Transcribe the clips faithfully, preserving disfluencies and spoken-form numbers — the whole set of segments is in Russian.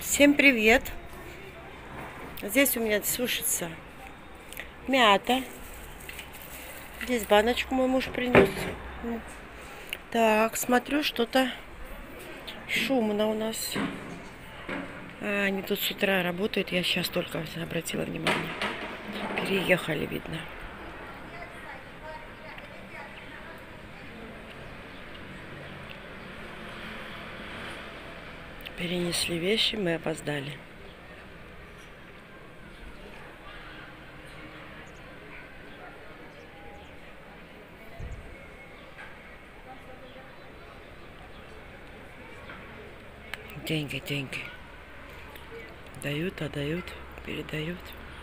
Всем привет! Здесь у меня сушится мята. Здесь баночку мой муж принес. Так, смотрю, что-то шумно у нас. А, они тут с утра работают. Я сейчас только обратила внимание. Переехали, видно. Перенесли вещи, мы опоздали. Деньги, деньги. Дают, отдают, передают.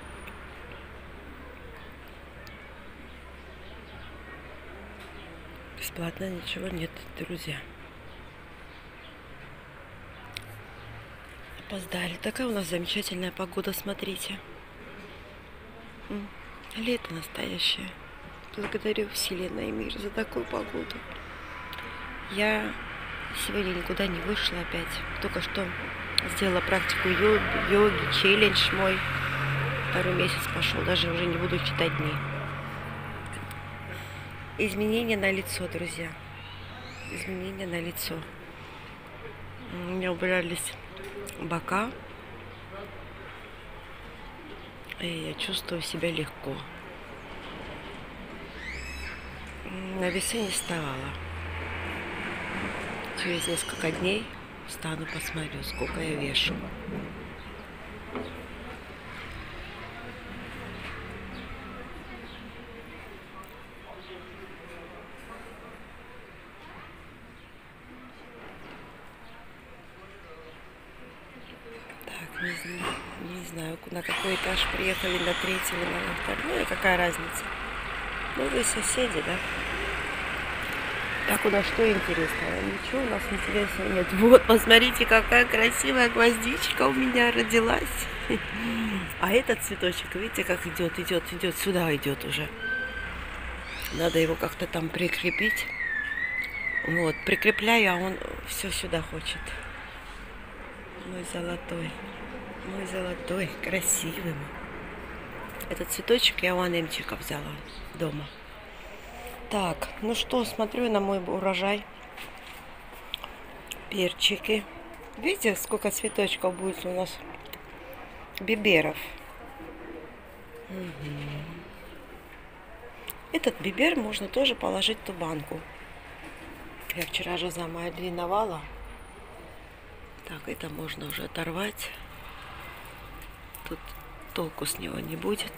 Бесплатно ничего нет, друзья. Опоздали. Такая у нас замечательная погода, смотрите. Лето настоящее. Благодарю Вселенную и мир за такую погоду. Я сегодня никуда не вышла опять. Только что сделала практику йоги, йоги, челлендж мой. Второй месяц пошел, даже уже не буду читать дни. Изменения на лицо, друзья. Изменения на лицо. У меня убрались бока. И я чувствую себя легко. На весы не вставала. Через несколько дней встану, посмотрю, сколько я вешу. Так, не знаю, не знаю, на какой этаж приехали, на третий или на второй. Ну и какая разница? Ну вы соседи, да? Так, у нас что интересного? Ничего у нас интересного нет. Вот, посмотрите, какая красивая гвоздичка у меня родилась. А этот цветочек, видите, как идет, идет, идет, сюда идет уже. Надо его как-то там прикрепить. Вот, прикрепляю, а он все сюда хочет. Мой золотой, мой золотой, красивый. Этот цветочек я у Анемчика взяла дома. Так, ну что, смотрю на мой урожай. Перчики. Видите, сколько цветочков будет у нас? Биберов. Угу. Этот бибер можно тоже положить в ту банку. Я вчера же замариновала. Так, это можно уже оторвать. Тут толку с него не будет.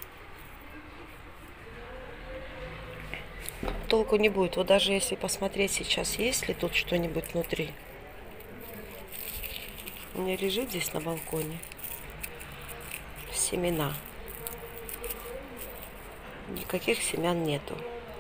Толку не будет. Вот даже если посмотреть сейчас, есть ли тут что-нибудь внутри. У меня лежит здесь на балконе семена. Никаких семян нету.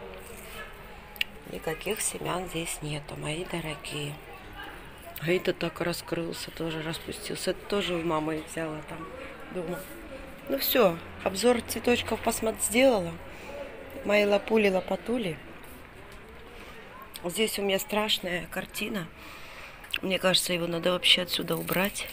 Никаких семян здесь нету, мои дорогие. А это так раскрылся, тоже распустился. Это тоже у мамы взяла там дома. Ну все, обзор цветочков посмотри, сделала. Мои лапули-лопатули. Здесь у меня страшная картина. Мне кажется, его надо вообще отсюда убрать.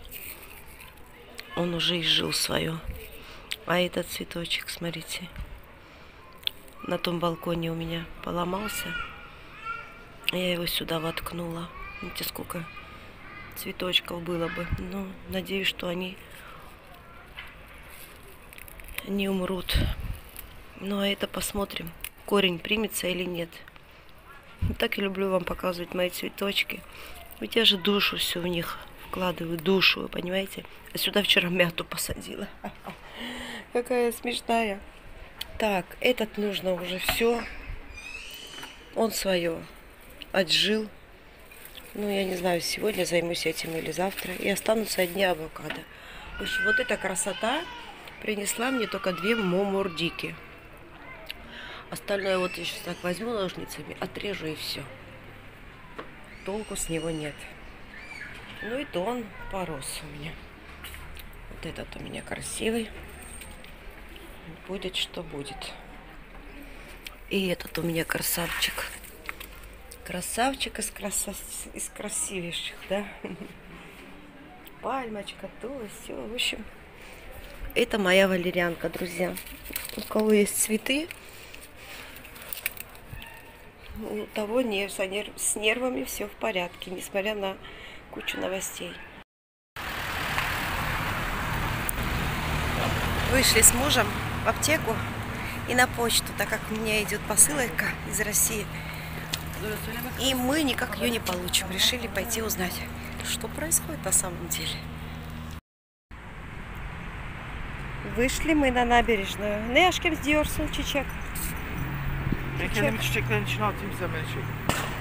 Он уже изжил свое. А этот цветочек, смотрите, на том балконе у меня поломался. Я его сюда воткнула. Видите, сколько цветочков было бы. Ну, надеюсь, что они не умрут. Ну, а это посмотрим, корень примется или нет. Так я люблю вам показывать мои цветочки. Ведь я же душу всю в них вкладываю, душу, вы понимаете? А сюда вчера мяту посадила. Какая смешная. Так, этот нужно уже все. Он свое отжил. Ну, я не знаю, сегодня займусь этим или завтра. И останутся одни авокадо. В общем, вот эта красота принесла мне только две момордики. Остальное вот я сейчас так возьму ножницами, отрежу и все. Толку с него нет. Ну и то он порос у меня. Вот этот у меня красивый. Будет, что будет. И этот у меня красавчик. Красавчик из, краса... из красивейших, да? пальмочка, то, все. В общем, это моя валерьянка, друзья. У кого есть цветы, у того не, с нервами все в порядке, несмотря на кучу новостей. Вышли с мужем в аптеку и на почту, так как у меня идет посылка из России. И мы никак ее не получим. Решили пойти узнать, что происходит на самом деле. Вышли мы на набережную. Ne aşkım diyorsun çiçek? Ben kendimi çiçeklerin içine atayım, sen beni çek.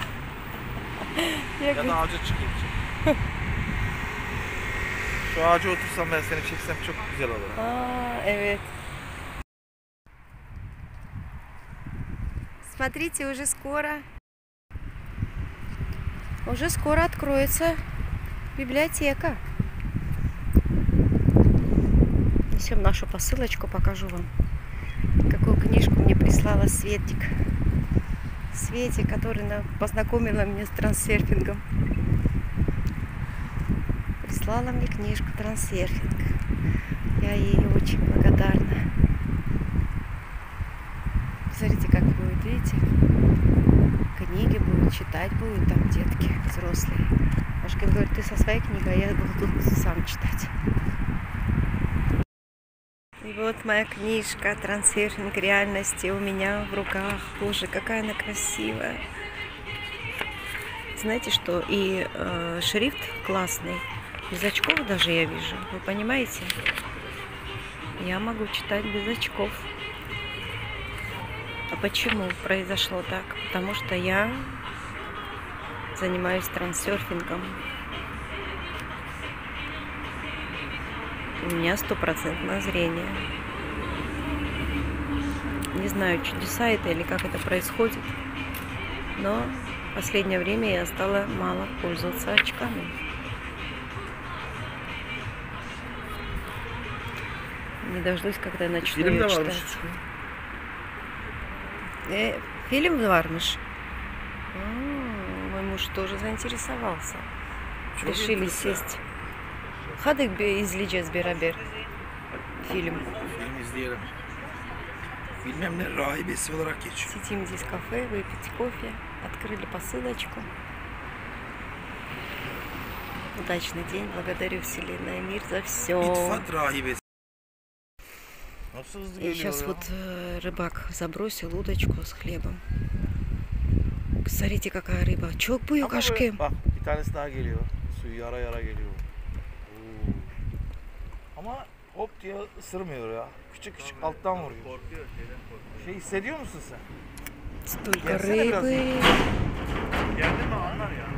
Ya, ya da ağaca çıkayım. Şu ağaca otursam ben seni çeksem çok güzel olur. Aa, evet. Смотрите, уже скоро, уже скоро откроется библиотека. Несем нашу посылочку, покажу вам, какую книжку мне прислала Светик. Светик, который познакомила меня с трансерфингом. Прислала мне книжку «Трансерфинг». Я ей очень благодарна. Смотрите, как будет, видите? Книги будут, читать будут там детки, взрослые. Ашкин говорит, ты со своей книгой, а я буду тут сам читать. И вот моя книжка «Трансерфинг реальности» у меня в руках. Боже, какая она красивая. Знаете что? И э, шрифт классный. Без очков даже я вижу. Вы понимаете? Я могу читать без очков. А почему произошло так? Потому что я занимаюсь трансерфингом. У меня стопроцентное зрение. Не знаю, чудеса это или как это происходит, но в последнее время я стала мало пользоваться очками. Не дождусь, когда я начну ее читать. Э, фильм «Varmış». Мой муж тоже заинтересовался. Решили сесть. Hadi izleyeceğiz beraber film. Film izleyelim. Bilmem ne rahibesi olarak geçiyor. Сидим здесь в кафе, выпить кофе, открыли посылочку. Удачный день, благодарю Вселенная мир за все. İtfat rahibesi. И сейчас вот э, рыбак забросил удочку с хлебом. Смотрите, какая рыба. Çok büyük aşkım. Bak bir tanesi daha geliyor. Suyu yara yara geliyor. Oo. Ama hop diye ısırmıyor ya. Küçük küçük alttan vuruyor. Korkuyor, şeyden korkuyor. Şey hissediyor musun sen? Столько рыбы. Geldin mi anlar ya.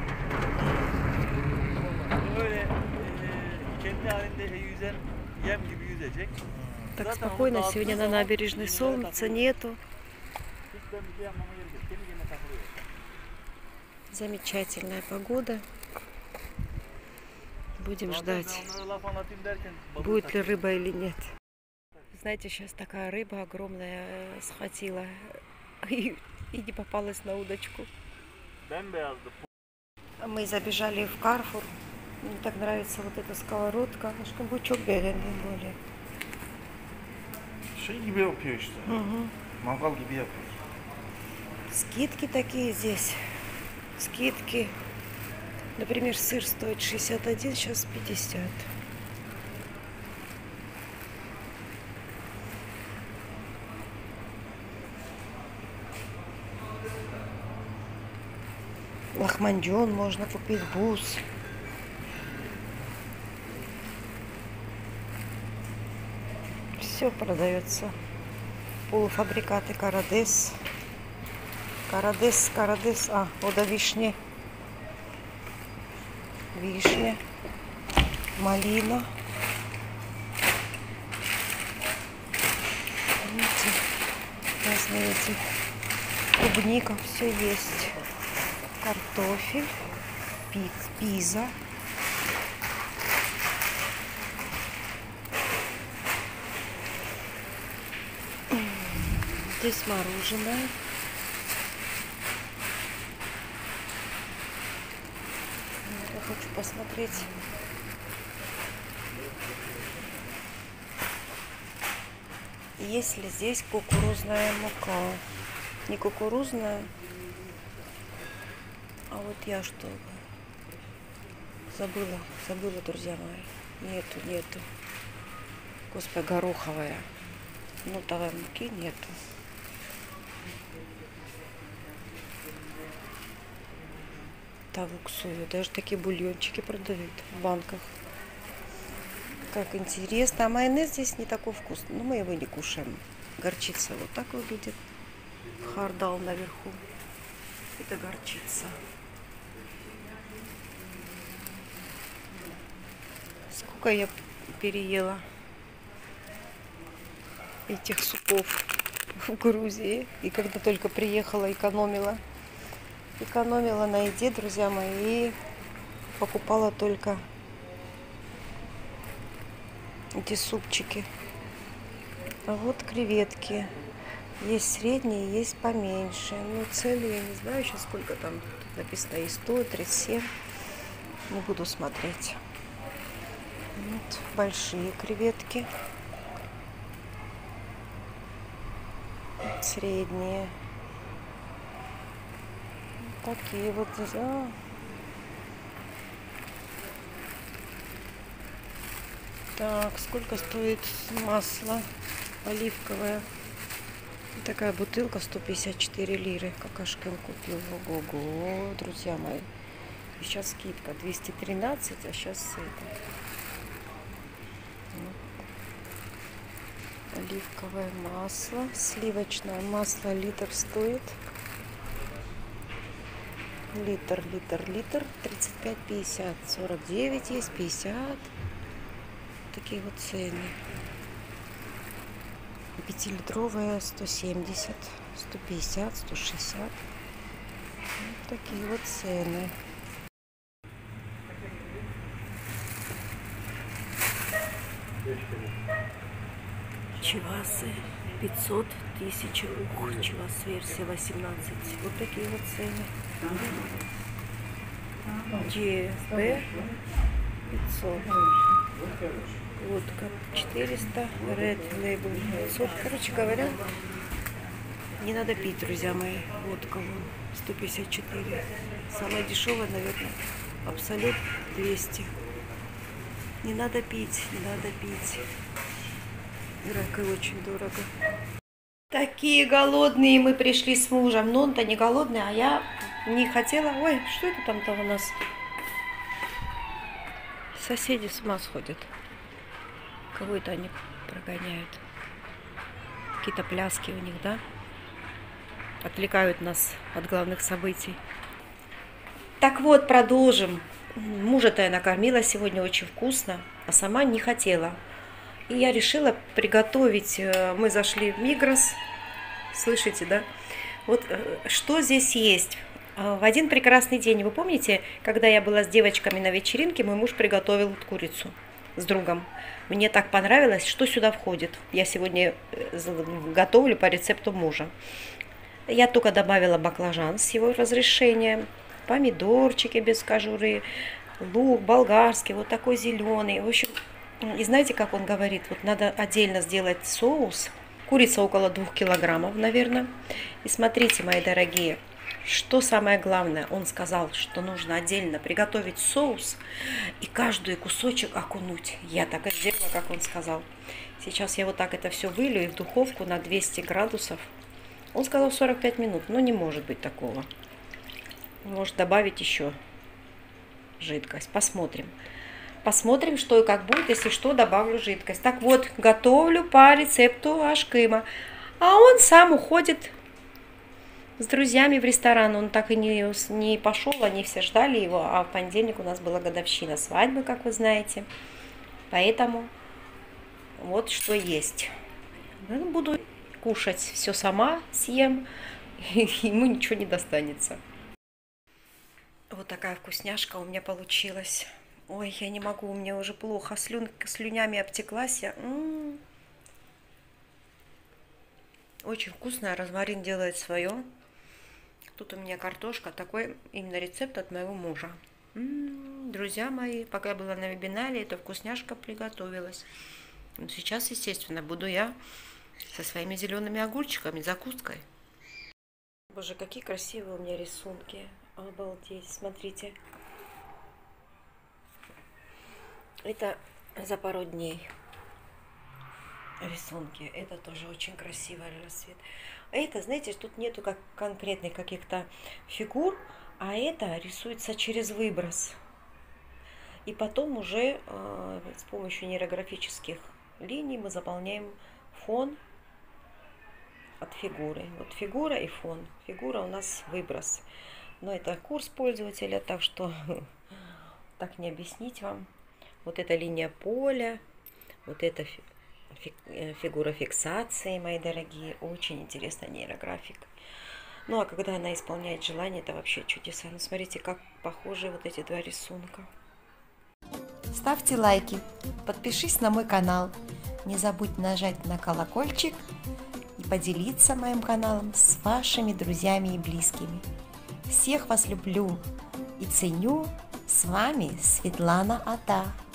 Böyle e, kendi halinde yüzen yem gibi yüzecek. Так спокойно сегодня на набережной, солнца нету. Замечательная погода. Будем ждать, будет ли рыба или нет. Знаете, сейчас такая рыба огромная схватила и, и не попалась на удочку. Мы забежали в Карфур. Мне так нравится вот эта сковородка. Аж камбучок беренный более. Şey gibi yapıyor işte. Hı hı. Mangal gibi yapıyor. Скидки такие здесь. Скидки. Например, сыр стоит шестьдесят один, сейчас пятьдесят. Лахмандион можно купить, бус. Все продается. Полуфабрикаты, карадес. Карадес, карадес. А, вода вишни. Вишня. Малина. Видите, разные эти. Клубника, все есть. Картофель. Пиц, пиза. Здесь мороженое. Я хочу посмотреть Есть ли здесь кукурузная мука? Не кукурузная, а вот я что забыла, забыла, друзья мои. Нету, нету. Господи, гороховая. Ну, давай муки нету. Тавук сою. Даже такие бульончики продают в банках. Как интересно. А майонез здесь не такой вкусный. Но мы его не кушаем. Горчица вот так выглядит. Хардал наверху. Это горчица. Сколько я переела этих супов в Грузии. И когда только приехала, экономила. Экономила на еде, друзья мои. И покупала только эти супчики. А вот креветки. Есть средние, есть поменьше. Ну, цены я не знаю сейчас, сколько там. Тут написано и сто, и тридцать семь. Не буду смотреть. Вот большие креветки. Средние. Такие вот. А. Так, сколько стоит масло оливковое? Такая бутылка сто пятьдесят четыре лиры. Какашкин купил. Ого-го, друзья мои. И сейчас скидка двести тринадцать, а сейчас это. Оливковое масло. Сливочное масло литр стоит. Литр, литр, литр. тридцать пять пятьдесят. сорок девять есть, пятьдесят. Такие вот цены. Пятилитровая сто семьдесят, сто пятьдесят, сто шестьдесят. Вот такие вот цены. Чивасы пятьсот, тысяча. Ух, чивас версия восемнадцать. Вот такие вот цены. джи эс би пятьсот. Водка четыреста, Red Label пятьсот. Короче говоря, не надо пить, друзья мои. Водка вон сто пятьдесят четыре. Самая дешевая, наверное, Абсолют двести. Не надо пить, не надо пить. Дорого, очень дорого. Такие голодные мы пришли с мужем. Но он-то не голодный, а я не хотела. Ой, что это там-то у нас? Соседи с ума сходят. Кого это они прогоняют? Какие-то пляски у них, да? Отвлекают нас от главных событий. Так вот, продолжим. Мужа-то я накормила сегодня очень вкусно, а сама не хотела. И я решила приготовить. Мы зашли в Мигрос. Слышите, да? Вот что здесь есть. В один прекрасный день, вы помните, когда я была с девочками на вечеринке, мой муж приготовил курицу с другом. Мне так понравилось, что сюда входит. Я сегодня готовлю по рецепту мужа. Я только добавила баклажан с его разрешения, помидорчики без кожуры, лук болгарский, вот такой зеленый. В общем, и знаете, как он говорит, вот надо отдельно сделать соус. Курица около двух килограммов, наверное. И смотрите, мои дорогие, что самое главное, он сказал, что нужно отдельно приготовить соус и каждый кусочек окунуть. Я так и сделала, как он сказал. Сейчас я вот так это все вылью и в духовку на двести градусов. Он сказал сорок пять минут, но не может быть такого. Может добавить еще жидкость. Посмотрим. Посмотрим, что и как будет, если что, добавлю жидкость. Так вот, готовлю по рецепту Ашкыма. А он сам уходит с друзьями в ресторан. Он так и не, не пошел, они все ждали его. А в понедельник у нас была годовщина свадьбы, как вы знаете. Поэтому вот что есть. Буду кушать все сама, съем, и ему ничего не достанется. Вот такая вкусняшка у меня получилась. Ой, я не могу, у меня уже плохо. Слюн, слюнями обтеклась я. М-м-м. Очень вкусная, розмарин делает свое. Тут у меня картошка, такой именно рецепт от моего мужа. М-м, друзья мои, пока я была на вебинаре, эта вкусняшка приготовилась. Ну, сейчас, естественно, буду я со своими зелеными огурчиками, закуской. Боже, какие красивые у меня рисунки. Обалдеть, смотрите. Это за пару дней рисунки. Это тоже очень красивый рассвет. Это, знаете, тут нету как конкретных каких-то фигур, а это рисуется через выброс. И потом уже э, с помощью нейрографических линий мы заполняем фон от фигуры. Вот фигура и фон. Фигура у нас выброс. Но это курс пользователя, так что так не объяснить вам. Вот эта линия поля, вот эта фигура фиксации, мои дорогие. Очень интересная нейрографика. Ну а когда она исполняет желание, это вообще чудеса. Ну смотрите, как похожи вот эти два рисунка. Ставьте лайки, подпишись на мой канал. Не забудь нажать на колокольчик и поделиться моим каналом с вашими друзьями и близкими. Всех вас люблю и ценю. С вами Светлана Ата.